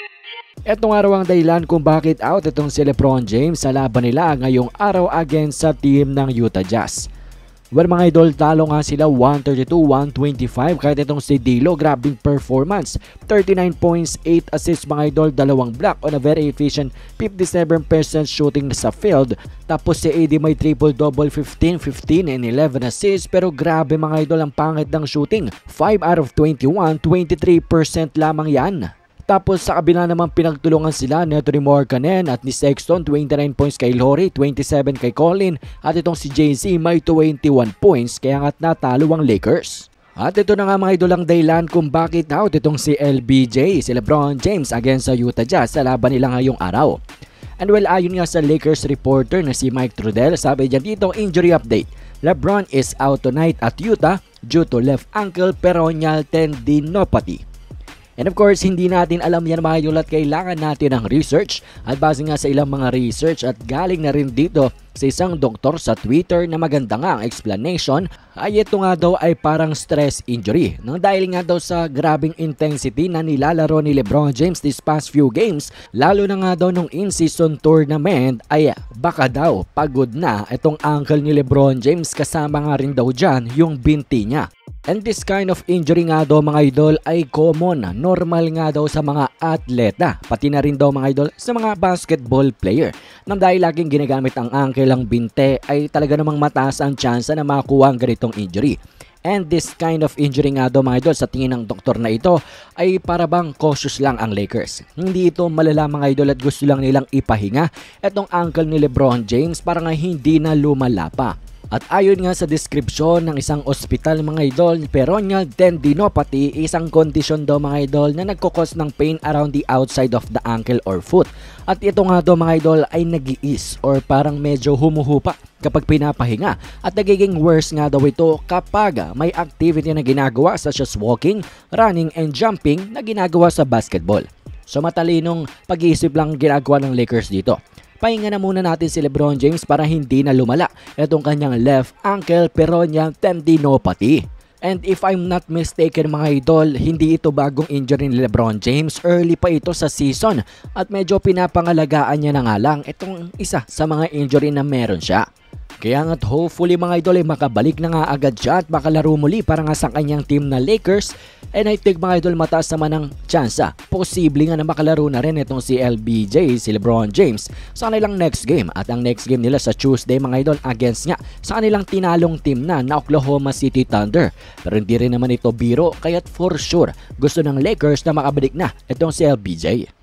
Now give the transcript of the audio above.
Etong araw ang dahilan kung bakit out itong si LeBron James sa laban nila ngayong araw against sa team ng Utah Jazz. Well mga idol, talo nga sila 132-125 kahit itong si D'Lo, grabing performance. 39 points, 8 assists mga idol, 2 block on a very efficient 57% shooting sa field. Tapos si AD may triple-double, 15, 15 and 11 assists, pero grabe mga idol ang pangit ng shooting. 5 out of 21, 23% lamang yan. Tapos sa kabila naman pinagtulungan sila ni Anthony Markkanen at ni Sexton, 29 points kay Lowry, 27 kay Collin at itong si Jay-Z may 21 points kaya nga't natalo ang Lakers. At ito na nga mga idol ang dahilan kung bakit out itong si LBJ, si LeBron James against sa Utah Jazz sa laban nila ngayong araw. And well, ayon nga sa Lakers reporter na si Mike Trudell, sabi dyan dito injury update. LeBron is out tonight at Utah due to left ankle peroneal tendinopathy. And of course, hindi natin alam yan mga idol at kailangan natin ng research. At base nga sa ilang mga research at galing na rin dito sa isang doktor sa Twitter na maganda nga ang explanation ay ito nga daw ay parang stress injury. Nang dahil nga daw sa grabing intensity na nilalaro ni LeBron James these past few games, lalo na nga daw nung in-season tournament ay baka daw pagod na itong ankle ni LeBron James kasama nga rin daw dyan yung binti niya. And this kind of injury nga daw mga idol ay common, normal nga daw sa mga atleta, pati na rin daw mga idol sa mga basketball player. Nang dahil laging ginagamit ang ankle ang binte ay talaga namang mataas ang tsansa na makuha ang ganitong injury. And this kind of injury nga daw mga idol sa tingin ng doktor na ito ay para bang cautious lang ang Lakers. Hindi ito malala mga idol at gusto lang nilang ipahinga itong ankle ni LeBron James para nga hindi na lumala pa. At ayon nga sa description ng isang ospital mga idol, peroneal tendinopathy, isang kondisyon daw mga idol na nagkukos ng pain around the outside of the ankle or foot. At ito nga daw mga idol ay nag-iis or parang medyo humuhupa kapag pinapahinga. At nagiging worse nga daw ito kapag may activity na ginagawa such as walking, running and jumping na ginagawa sa basketball. So matalinong pag-iisip lang ginagawa ng Lakers dito. Pahinga na muna natin si LeBron James para hindi na lumala itong kanyang left ankle peroneal tendinopathy. And if I'm not mistaken mga idol, hindi ito bagong injury ni LeBron James, early pa ito sa season at medyo pinapangalagaan niya na nga lang itong isa sa mga injury na meron siya. Kaya nga't hopefully mga idol ay makabalik na nga agad siya at makalaro muli para nga sa kanyang team na Lakers. And I think mga idol mataas naman ang tsansa. Posible nga na makalaro na rin itong si LBJ, si LeBron James sa kanilang next game. At ang next game nila sa Tuesday mga idol against nga sa kanilang tinalong team na Oklahoma City Thunder. Pero hindi rin naman ito biro kaya't for sure gusto ng Lakers na makabalik na itong si LBJ.